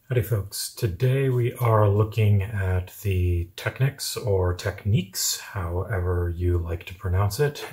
Howdy folks, today we are looking at the Technics or Techniques, however you like to pronounce it,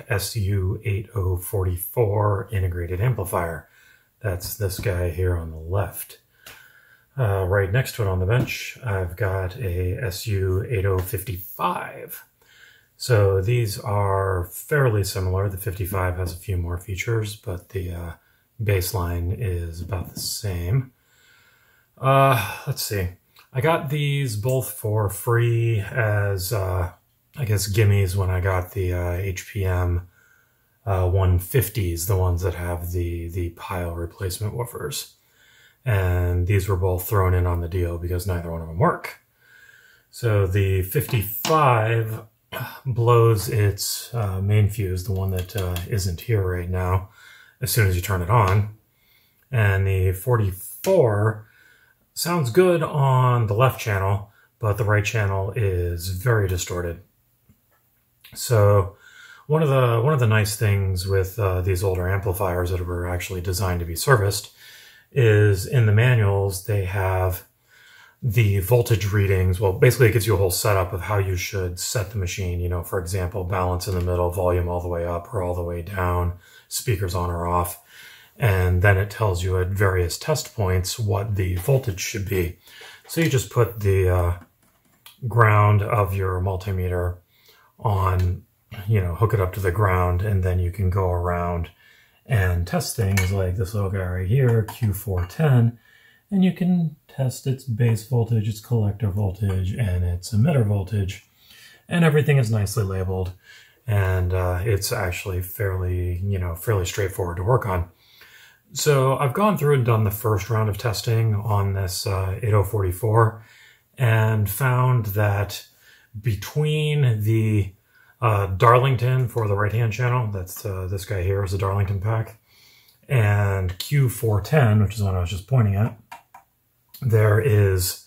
SU-8044 integrated amplifier. That's this guy here on the left. Right next to it on the bench, I've got a SU-8055. So these are fairly similar. The 55 has a few more features, but the baseline is about the same. Let's see. I got these both for free as, I guess, gimmies when I got the HPM 150s, the ones that have the pile replacement woofers. And these were both thrown in on the deal because neither one of them work. So the 55 blows its main fuse, the one that isn't here right now, as soon as you turn it on. And the 44 sounds good on the left channel, but the right channel is very distorted. So one of the nice things with these older amplifiers that were actually designed to be serviced is in the manuals they have the voltage readings. Well, basically it gives you a whole setup of how you should set the machine. You know, for example, balance in the middle, volume all the way up or all the way down, speakers on or off. And then it tells you at various test points what the voltage should be. So you just put the ground of your multimeter on, hook it up to the ground, and then you can go around and test things like this little guy right here, Q410, and you can test its base voltage, its collector voltage, and its emitter voltage, and everything is nicely labeled, and it's actually fairly straightforward to work on. So I've gone through and done the first round of testing on this 8044 and found that between the Darlington for the right-hand channel, that's this guy here is a Darlington pack, and Q410, which is the one I was just pointing at, there is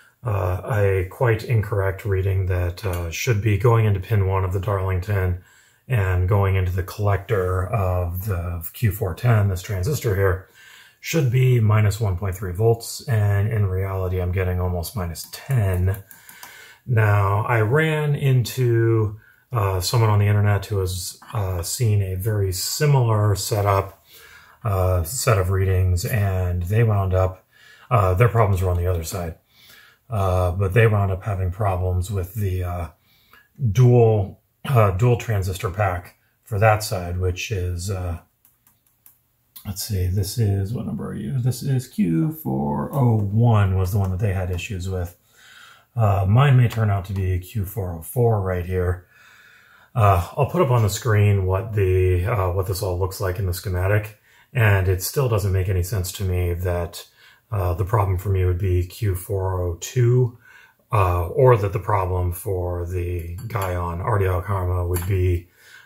a quite incorrect reading that should be going into pin 1 of the Darlington and going into the collector of the Q410, this transistor here, should be minus 1.3 volts, and in reality I'm getting almost minus 10. Now, I ran into someone on the internet who has seen a very similar set of readings, and they wound up, their problems were on the other side, but they wound up having problems with the dual transistor pack for that side, which is, let's see, this is, what number are you? This is Q401 was the one that they had issues with. Mine may turn out to be Q404 right here. I'll put up on the screen what this all looks like in the schematic, and it still doesn't make any sense to me that the problem for me would be Q402, or that the problem for the guy on Audio Karma would be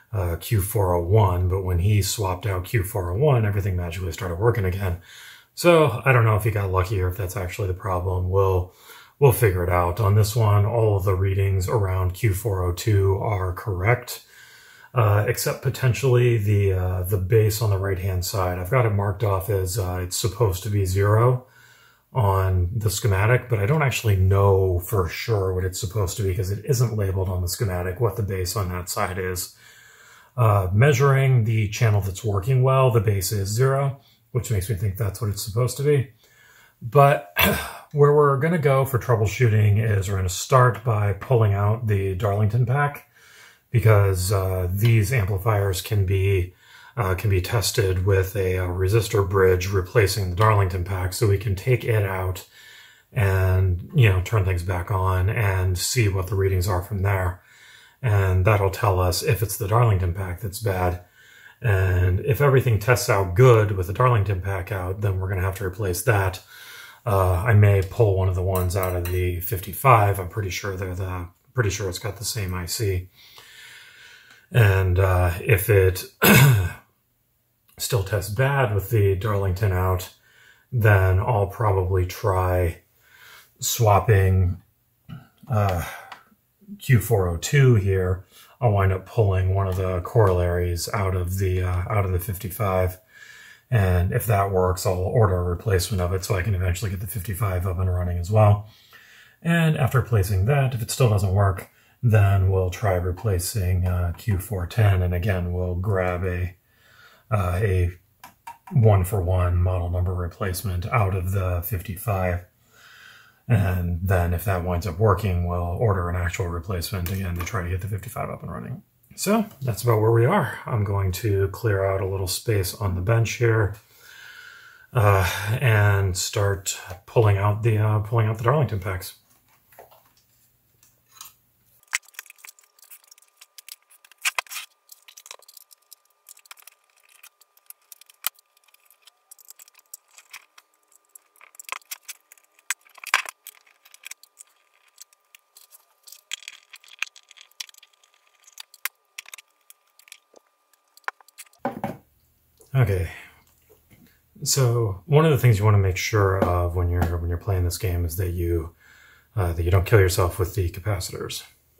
Q401, but when he swapped out Q401, everything magically started working again. So I don't know if he got lucky or if that's actually the problem. We'll figure it out. On this one, all of the readings around Q402 are correct, except potentially the bass on the right-hand side. I've got it marked off as it's supposed to be 0 on the schematic, but I don't actually know for sure what it's supposed to be because it isn't labeled on the schematic what the bass on that side is. Measuring the channel that's working well, the bass is 0, which makes me think that's what it's supposed to be. But where we're going to go for troubleshooting is we're going to start by pulling out the Darlington pack, because these amplifiers can be tested with a resistor bridge replacing the Darlington pack, so we can take it out and turn things back on and see what the readings are from there, and that'll tell us if it's the Darlington pack that's bad. And if everything tests out good with the Darlington pack out, then we're going to have to replace that. I may pull one of the ones out of the 55. I'm pretty sure it's got the same IC. And if it still tests bad with the Darlington out, then I'll probably try swapping Q402 here. I'll wind up pulling one of the corollaries out of the 55 And if that works, I'll order a replacement of it so I can eventually get the 55 up and running as well. And after placing that, if it still doesn't work, then we'll try replacing Q410, and again, we'll grab a one-for-one model number replacement out of the 55. And then if that winds up working, we'll order an actual replacement again to try to get the 55 up and running. So that's about where we are. I'm going to clear out a little space on the bench here and start pulling out the Darlington packs. Okay, so one of the things you want to make sure of when you're playing this game is that you don't kill yourself with the capacitors.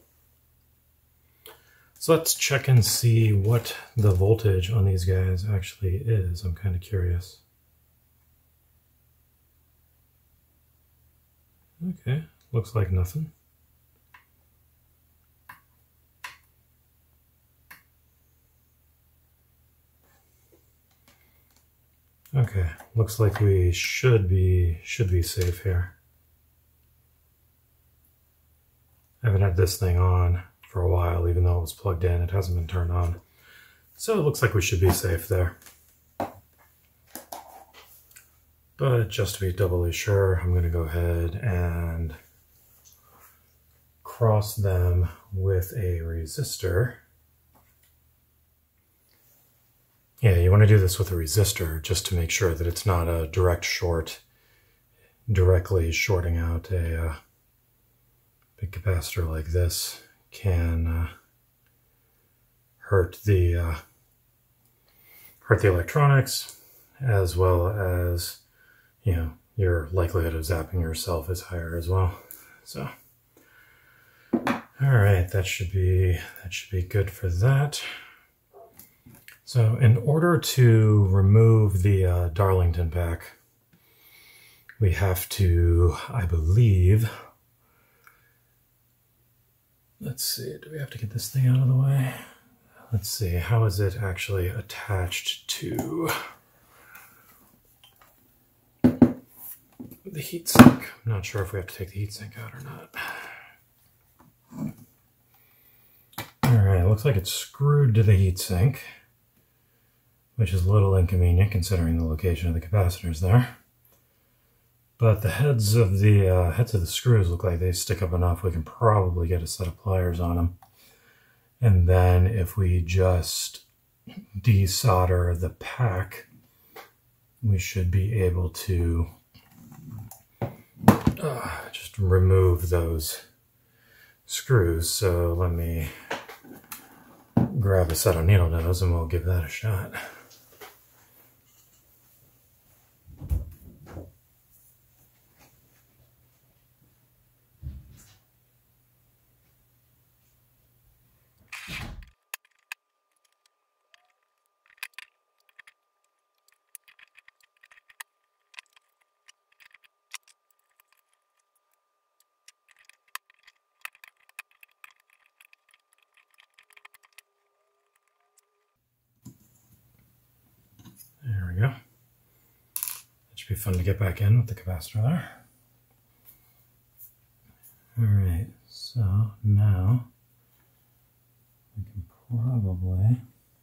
So let's check and see what the voltage on these guys actually is. I'm kind of curious. Okay, looks like nothing. Okay, looks like we should be safe here. I haven't had this thing on for a while, even though it was plugged in. It hasn't been turned on. So it looks like we should be safe there. But just to be doubly sure, I'm going to go ahead and cross them with a resistor. Yeah, you want to do this with a resistor just to make sure that it's not a direct short, directly shorting out a big capacitor like this can hurt the electronics, as well as, you know, your likelihood of zapping yourself is higher as well. So, all right, that should be good for that. So in order to remove the Darlington pack, we have to, I believe, let's see, do we have to get this thing out of the way? Let's see, how is it actually attached to the heatsink? I'm not sure if we have to take the heatsink out or not. All right, looks like it's screwed to the heatsink, which is a little inconvenient considering the location of the capacitors there. But the heads of the screws look like they stick up enough. We can probably get a set of pliers on them. And then if we just desolder the pack, we should be able to just remove those screws. So let me grab a set of needle nose and we'll give that a shot. There we go. It should be fun to get back in with the capacitor there. Alright, so now we can probably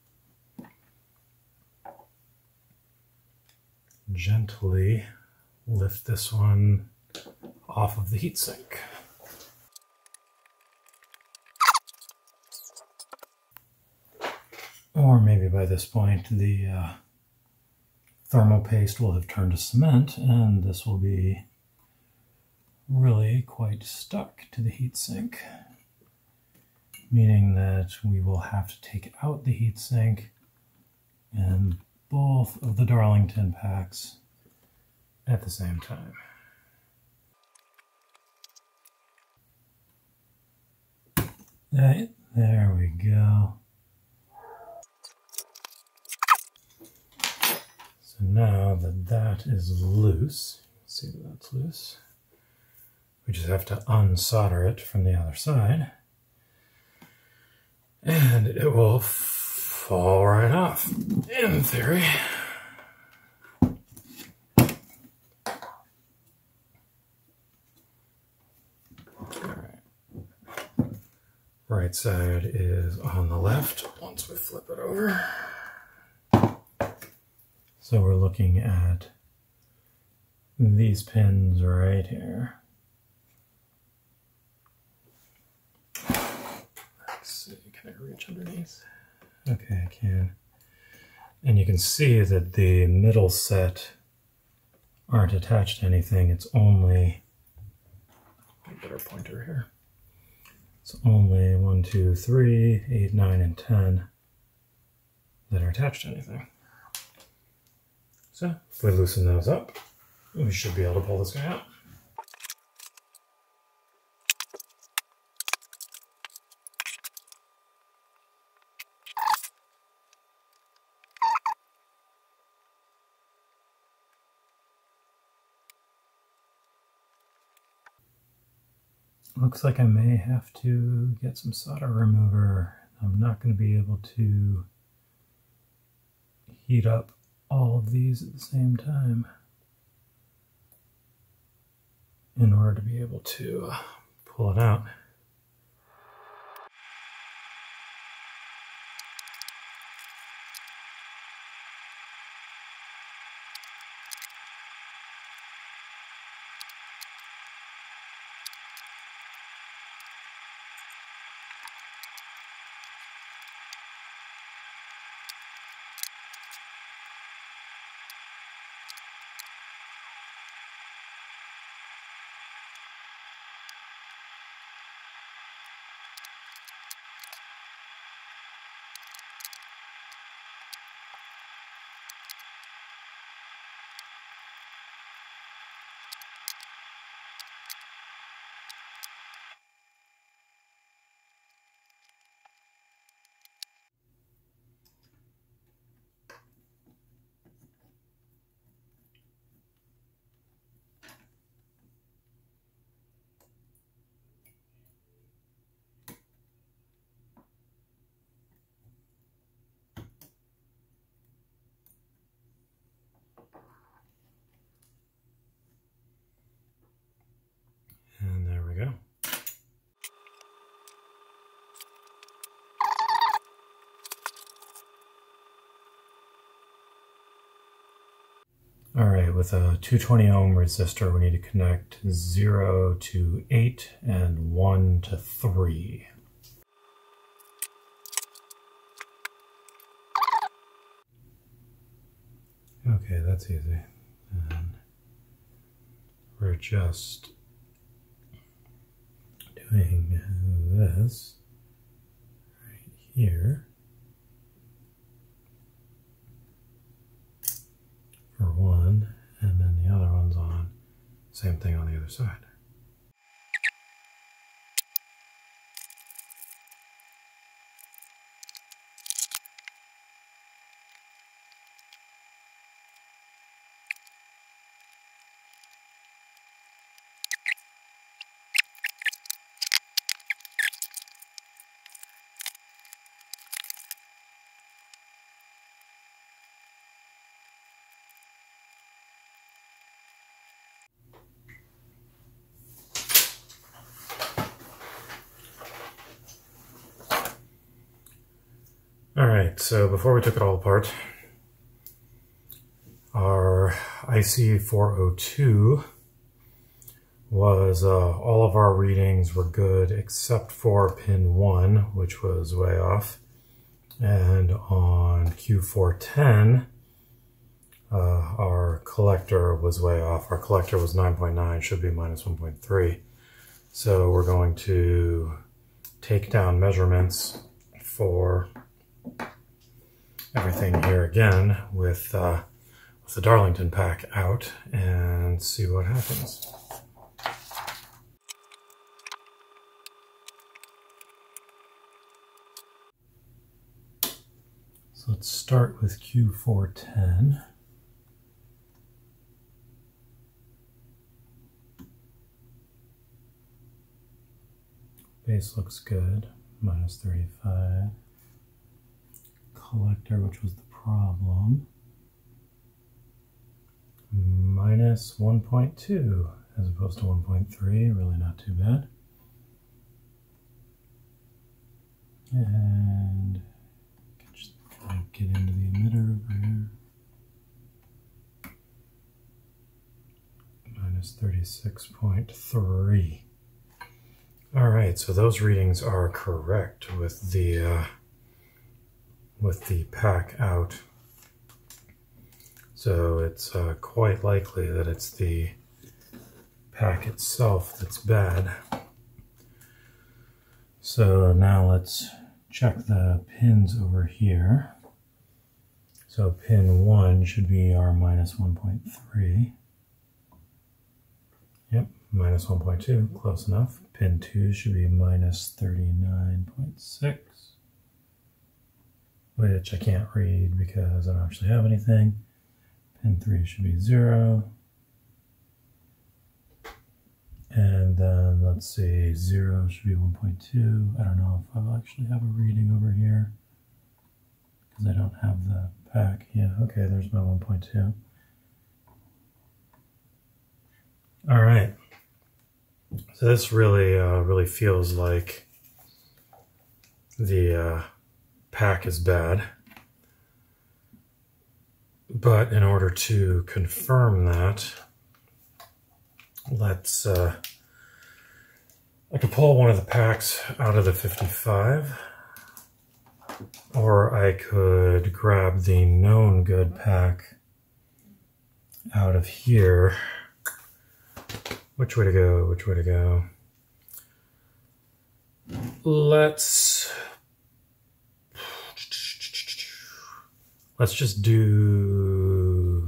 gently lift this one off of the heatsink. Or maybe by this point the thermal paste will have turned to cement and this will be really quite stuck to the heatsink, meaning that we will have to take out the heatsink and both of the Darlington packs at the same time. Right, there we go. So now that that is loose, let's see that that's loose. We just have to unsolder it from the other side. And it will fall right off, in theory. Right side is on the left once we flip it over. So we're looking at these pins right here. Let's see, can I reach underneath? Okay, I can. And you can see that the middle set aren't attached to anything. It's only, get a better pointer here. It's only 1, 2, 3, 8, 9, and 10 that are attached to anything. So if we loosen those up, we should be able to pull this guy out. Looks like I may have to get some solder remover. I'm not going to be able to heat up all of these at the same time in order to be able to pull it out. And there we go. All right, with a 220 ohm resistor, we need to connect 0 to 8 and 1 to 3. Okay, that's easy. And we're just doing this right here for one, and then the other one's on. Same thing on the other side. Alright, so before we took it all apart, our IC402 was, all of our readings were good except for pin 1, which was way off. And on Q410, our collector was way off. Our collector was 9.9, should be minus 1.3. So we're going to take down measurements for everything here again with the Darlington pack out and see what happens. So let's start with Q410. base looks good. Minus 35. Collector, which was the problem. Minus 1.2 as opposed to 1.3, really not too bad. And just get into the emitter over here. Minus 36.3. All right, so those readings are correct with the pack out. So it's quite likely that it's the pack itself that's bad. So now let's check the pins over here. So pin 1 should be our minus 1.3. Yep, minus 1.2, close enough. Pin 2 should be minus 39.6, which I can't read because I don't actually have anything. Pin 3 should be 0. And then let's see, 0 should be 1.2. I don't know if I'll actually have a reading over here because I don't have the pack. Yeah, okay, there's my 1.2. All right. So this really feels like the pack is bad. But in order to confirm that, let's, I could pull one of the packs out of the 55, or I could grab the known good pack out of here. Which way to go? Which way to go? Let's just do...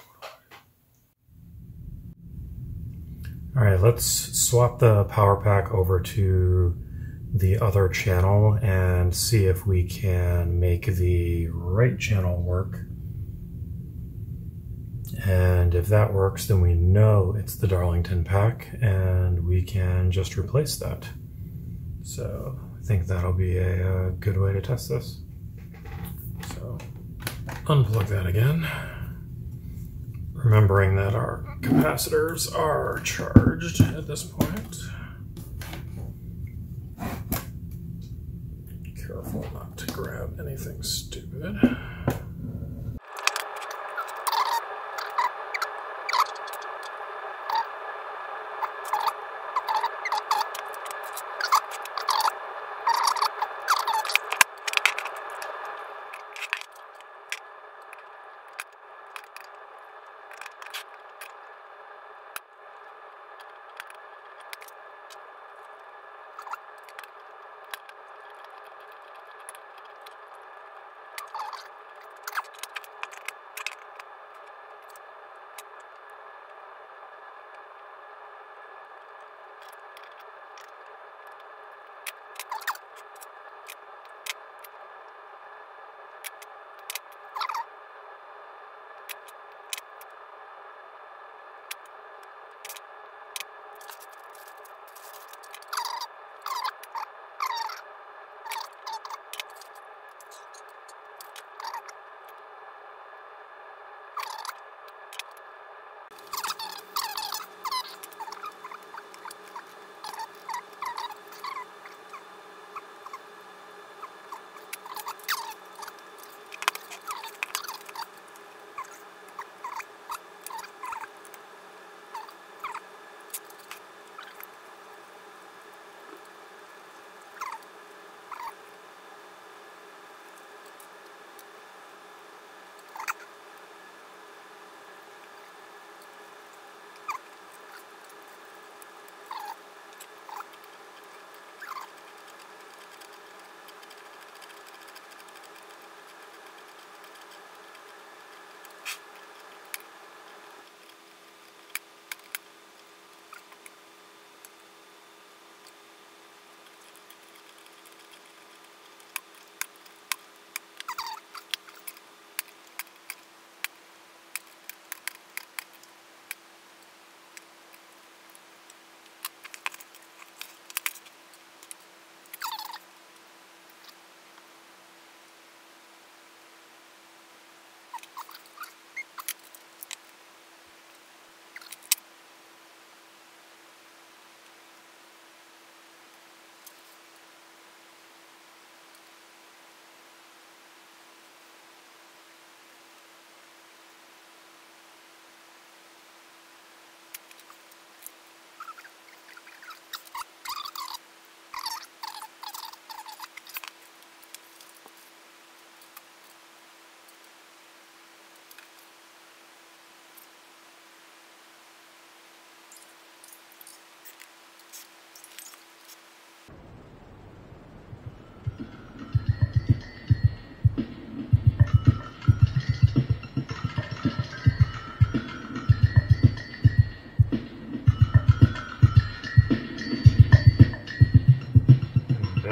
All right, let's swap the power pack over to the other channel and see if we can make the right channel work. And if that works, then we know it's the Darlington pack and we can just replace that. So I think that'll be a good way to test this. So unplug that again. Remembering that our capacitors are charged at this point. Careful not to grab anything stupid.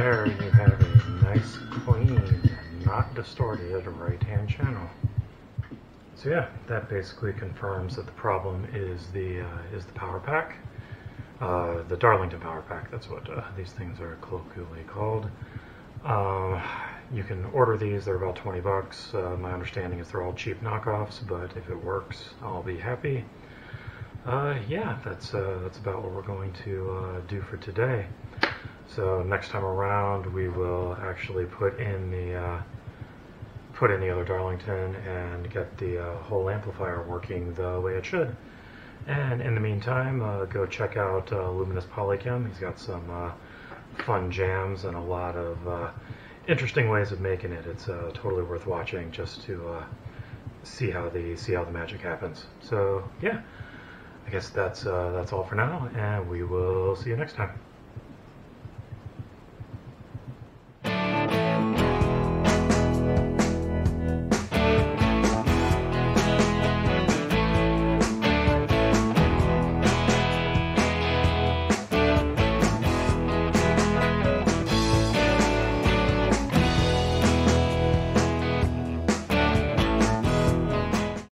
there you have a nice, clean, not distorted right-hand channel. So yeah, that basically confirms that the problem is the power pack, the Darlington Power Pack. That's what these things are colloquially called. You can order these; they're about 20 bucks. My understanding is they're all cheap knockoffs, but if it works, I'll be happy. Yeah, that's about what we're going to do for today. So next time around, we will actually put in the other Darlington and get the whole amplifier working the way it should. And in the meantime, go check out Luminous Polychem. He's got some fun jams and a lot of interesting ways of making it. It's totally worth watching just to see how the magic happens. So yeah, I guess that's all for now, and we will see you next time.